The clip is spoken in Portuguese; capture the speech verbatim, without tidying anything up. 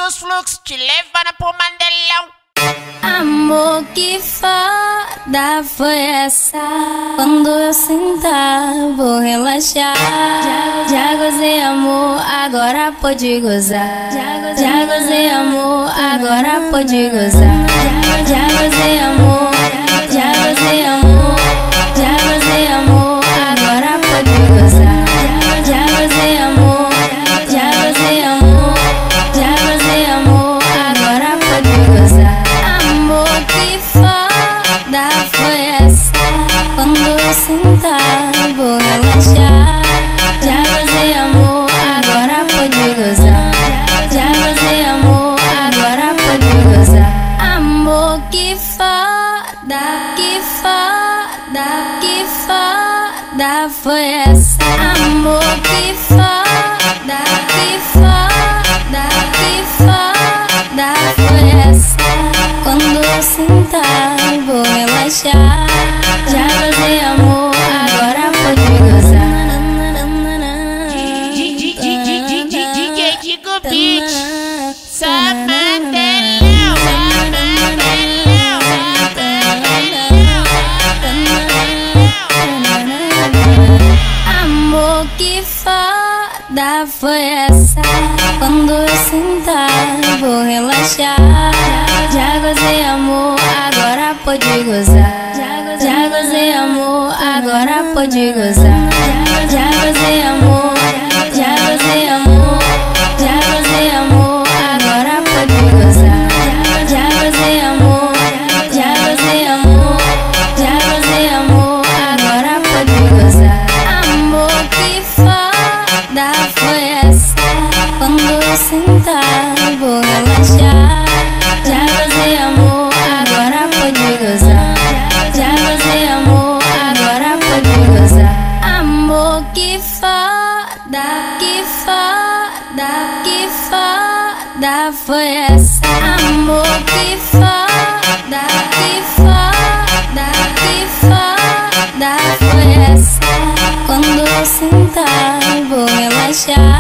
dos fluxos, te levando pro Mandelão. Amor, que foda foi essa? Quando eu sentar, vou relaxar. Já, já gozei, amor, agora pode gozar. Já, já gozei, amor, agora pode gozar. Já, já gozei, amor, já gozei, amor, já gozei, amor, agora pode gozar. Já, já gozei, amor, já gozei, amor, já gozei, amor, agora pode gozar. Amor, que foda foi essa? Quando eu sentar, vou relaxar. Já gozei, amor, agora pode gozar. Já gozei, amor, agora pode gozar. Amor, que foda, que foda, que foda foi essa? Amor, que foda, que foda, que foda foi essa? Quando eu sentar, vou relaxar. Já gozei, amor, agora pode gozar. D J Digo Beat, só Mandelão, só Mandelão, Amor, que foda foi essa? Quando eu sentar, vou relaxar. Já gozei, amor, agora pode gozar. Já gozei, amor, agora pode gozar. Já gozei, amor, já gozei, amor, já gozei, amor, agora pode gozar. Já gozei, amor, já gozei, amor, já gozei, amor, agora pode gozar. Amor, que foda foi essa? Quando eu sentar, vou relaxar. Já gozei, amor, agora pode gozar. Já gozei, amor, agora pode gozar. Amor, que foda, que foda, que foda foi essa? Amor, que foda, que foda, que foda foi essa? Quando eu sentar, vou relaxar.